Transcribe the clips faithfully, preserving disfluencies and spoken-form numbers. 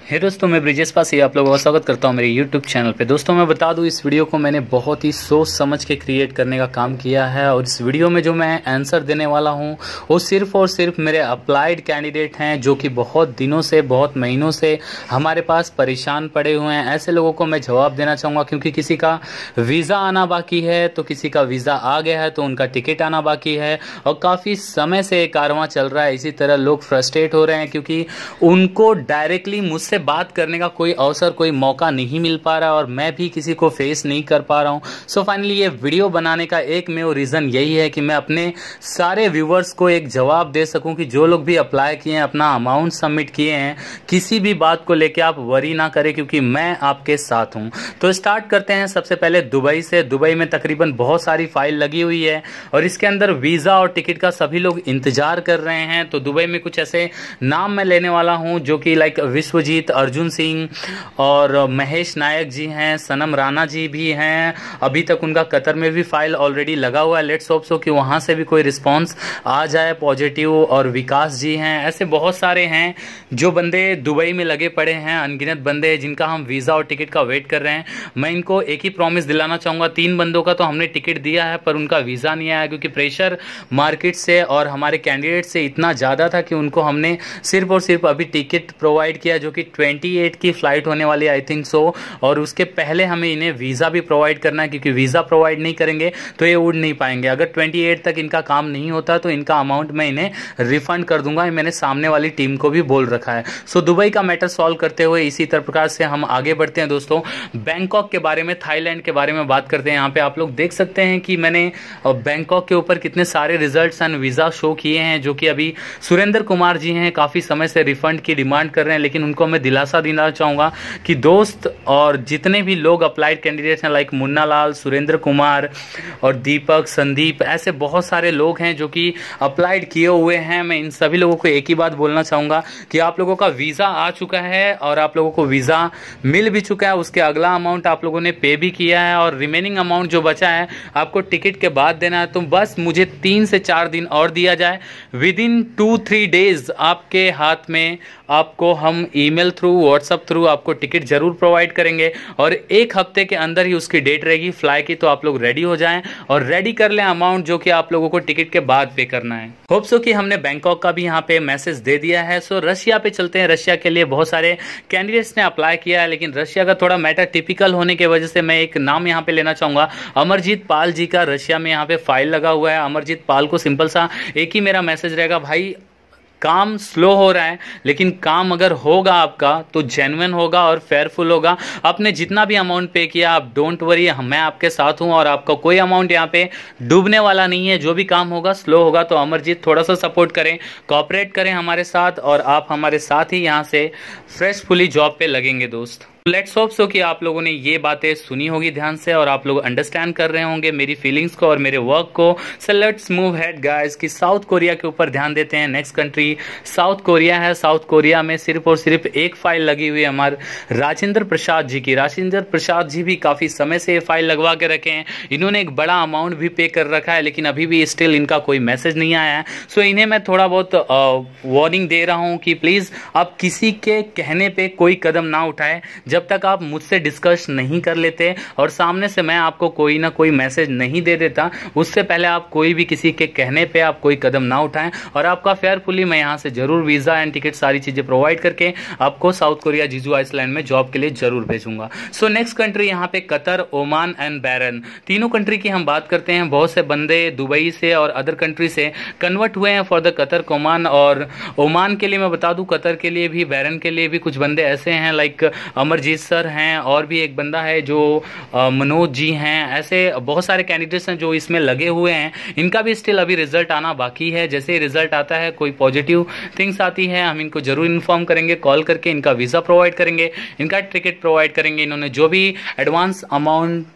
हे दोस्तों, मैं ब्रिजेश पासी आप लोगों का स्वागत करता हूं मेरे यूट्यूब चैनल पे। दोस्तों मैं बता दूं, इस वीडियो को मैंने बहुत ही सोच समझ के क्रिएट करने का काम किया है और इस वीडियो में जो मैं आंसर देने वाला हूं वो सिर्फ और सिर्फ मेरे अप्लाइड कैंडिडेट हैं जो कि बहुत दिनों से बहुत महीनों से हमारे पास परेशान पड़े हुए हैं। ऐसे लोगों को मैं जवाब देना चाहूँगा क्योंकि किसी का वीज़ा आना बाकी है तो किसी का वीज़ा आ गया है तो उनका टिकट आना बाकी है और काफ़ी समय से ये कारवां चल रहा है। इसी तरह लोग फ्रस्ट्रेट हो रहे हैं क्योंकि उनको डायरेक्टली मुझसे बात करने का कोई अवसर कोई मौका नहीं मिल पा रहा और मैं भी किसी को फेस नहीं कर पा रहा हूं। सो फाइनली ये वीडियो बनाने का एक में रीजन यही है कि मैं अपने सारे व्यूवर्स को एक जवाब दे सकूं कि जो लोग भी अप्लाई किए हैं, अपना अमाउंट सबमिट किए हैं, किसी भी बात को लेकर आप वरी ना करें क्योंकि मैं आपके साथ हूं। तो स्टार्ट करते हैं सबसे पहले दुबई से। दुबई में तकरीबन बहुत सारी फाइल लगी हुई है और इसके अंदर वीजा और टिकट का सभी लोग इंतजार कर रहे हैं। तो दुबई में कुछ ऐसे नाम मैं लेने वाला हूं जो कि लाइक विश्वजीत, अर्जुन सिंह और महेश नायक जी हैं, सनम राणा जी भी हैं। अभी तक उनका कतर में भी फाइल ऑलरेडी लगा हुआ है। लेट्स होप सो कि वहां से भी कोई रिस्पांस आ जाए पॉजिटिव। और विकास जी हैं। ऐसे बहुत सारे हैं जो बंदे दुबई में लगे पड़े हैं, अनगिनत बंदे जिनका हम वीजा और टिकट का वेट कर रहे हैं। मैं इनको एक ही प्रॉमिस दिलाना चाहूंगा, तीन बंदों का तो हमने टिकट दिया है पर उनका वीजा नहीं आया क्योंकि प्रेशर मार्केट से और हमारे कैंडिडेट से इतना ज्यादा था कि उनको हमने सिर्फ और सिर्फ अभी टिकट प्रोवाइड किया जो कि अट्ठाईस की फ्लाइट होने वाली आई थिंक सो, और उसके पहले हमें इन्हें वीजा भी प्रोवाइड करना है क्योंकि वीजा प्रोवाइड नहीं करेंगे तो ये उड़ नहीं पाएंगे। अगर अट्ठाईस तक इनका काम नहीं होता तो इनका अमाउंट मैं इन्हें रिफंड कर दूंगा। मैंने सामने वाली टीम को भी बोल रखा है। सो दुबई का मैटर सॉल्व करते हुए इसी तरह प्रकार से हम आगे बढ़ते हैं। दोस्तों बैंकॉक के बारे में, थाईलैंड के बारे में बात करते हैं। यहाँ पे आप लोग देख सकते हैं कि मैंने बैंकॉक के ऊपर कितने सारे रिजल्ट्स एंड वीजा शो किए हैं जो कि अभी सुरेंद्र कुमार जी हैं, काफी समय से रिफंड की डिमांड कर रहे हैं, लेकिन उनको मैं दिलासा देना चाहूंगा कि दोस्त और जितने भी लोग अप्लाइड कैंडिडेट्स हैं लाइक मुन्ना लाल, सुरेंद्र कुमार और दीपक, संदीप, ऐसे बहुत सारे लोग हैं जो कि अप्लाइड किए हुए हैं। मैं इन सभी लोगों को एक ही बात बोलना चाहूंगा कि आप लोगों का वीजा आ चुका है और आप लोगों को वीजा मिल भी चुका है। उसके अगला अमाउंट आप लोगों ने पे भी किया है और रिमेनिंग अमाउंट जो बचा है आपको टिकट के बाद देना है। तो बस मुझे तीन से चार दिन और दिया जाए, within two three days आपके हाथ में आपको हम ईमेल थ्रू, व्हाट्सएप थ्रू आपको टिकट जरूर प्रोवाइड करेंगे और एक हफ्ते के अंदर ही उसकी डेट रहेगी फ्लाई की। तो आप लोग रेडी हो जाएं और रेडी कर लें अमाउंट जो कि आप लोगों को टिकट के बाद पे करना है। होप सो कि हमने बैंकॉक का भी यहाँ पे मैसेज दे दिया है। सो रशिया पे चलते हैं। रशिया के लिए बहुत सारे कैंडिडेट्स ने अप्लाई किया है लेकिन रशिया का थोड़ा मैटर टिपिकल होने की वजह से मैं एक नाम यहाँ पे लेना चाहूंगा, अमरजीत पाल जी का। रशिया में यहाँ पे फाइल लगा हुआ है। अमरजीत पाल को सिंपल सा एक ही मेरा मैसेज रहेगा, भाई काम स्लो हो रहा है लेकिन काम अगर होगा आपका तो जेन्युइन होगा और फेयरफुल होगा। आपने जितना भी अमाउंट पे किया आप डोंट वरी, मैं आपके साथ हूं और आपका कोई अमाउंट यहाँ पे डूबने वाला नहीं है। जो भी काम होगा स्लो होगा। तो अमरजीत थोड़ा सा सपोर्ट करें, कोऑपरेट करें हमारे साथ और आप हमारे साथ ही यहाँ से फ्रेशफुली जॉब पे लगेंगे दोस्त। लेट्स होप सो कि आप लोगों ने ये बातें सुनी होगी ध्यान से और आप लोग अंडरस्टैंड कर रहे होंगे मेरी फीलिंग्स को और मेरे वर्क को। So let's move ahead guys कि साउथ कोरिया के ऊपर ध्यान देते हैं। नेक्स्ट कंट्री साउथ कोरिया है। साउथ कोरिया में सिर्फ और सिर्फ एक फाइल लगी हुई है हमारे राजेंद्र प्रसाद जी की। राजेंद्र प्रसाद जी भी काफी समय से ये फाइल लगवा के रखे हैं। इन्होंने एक बड़ा अमाउंट भी पे कर रखा है लेकिन अभी भी स्टिल इनका कोई मैसेज नहीं आया है। सो इन्हें मैं थोड़ा बहुत वार्निंग दे रहा हूँ कि प्लीज आप किसी के कहने पे कोई कदम ना उठाए जब तक आप मुझसे डिस्कस नहीं कर लेते और सामने से मैं आपको कोई ना कोई मैसेज नहीं दे देता। उससे पहले आप कोई भी किसी के कहने पे आप कोई कदम ना उठाएं और आपका फेयरफुली मैं यहाँ से जरूर वीजा एंड टिकट सारी चीजें प्रोवाइड करके आपको साउथ कोरिया, जीजू आइसलैंड में जॉब के लिए जरूर भेजूंगा। सो नेक्स्ट कंट्री यहाँ पे कतर, ओमान एंड बैरन, तीनों कंट्री की हम बात करते हैं। बहुत से बंदे दुबई से और अदर कंट्री से कन्वर्ट हुए हैं फॉर द कतर, ओमान। और ओमान के लिए मैं बता दूं, कतर के लिए भी, बैरन के लिए भी कुछ बंदे ऐसे हैं लाइक अमरजीत सर हैं और भी एक बंदा है जो मनोज जी हैं। ऐसे बहुत सारे कैंडिडेट्स हैं जो इसमें लगे हुए हैं। इनका भी स्टिल अभी रिजल्ट आना बाकी है। जैसे ही रिजल्ट आता है, कोई पॉजिटिव थिंग्स आती है, हम इनको जरूर इन्फॉर्म करेंगे, कॉल करके इनका वीजा प्रोवाइड करेंगे, इनका टिकट प्रोवाइड करेंगे। इन्होंने जो भी एडवांस अमाउंट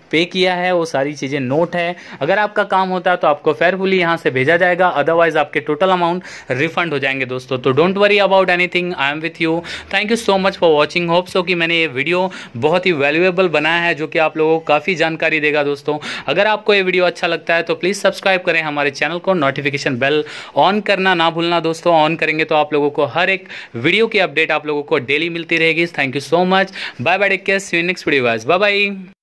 पे किया है वो सारी चीज़ें नोट है। अगर आपका काम होता है तो आपको फेयरफुली यहाँ से भेजा जाएगा, अदरवाइज आपके टोटल अमाउंट रिफंड हो जाएंगे दोस्तों। तो don't worry about anything, I am with you. Thank you so much for watching. Hope so कि मैंने ये वीडियो बहुत ही वैल्यूएबल बनाया है जो कि आप लोगों को काफ़ी जानकारी देगा दोस्तों। अगर आपको ये वीडियो अच्छा लगता है तो प्लीज़ सब्सक्राइब करें हमारे चैनल को, नोटिफिकेशन बेल ऑन करना ना भूलना दोस्तों। ऑन करेंगे तो आप लोगों को हर एक वीडियो की अपडेट आप लोगों को डेली मिलती रहेगी। Thank you so much, bye bye, take care, see you next video guys, bye bye.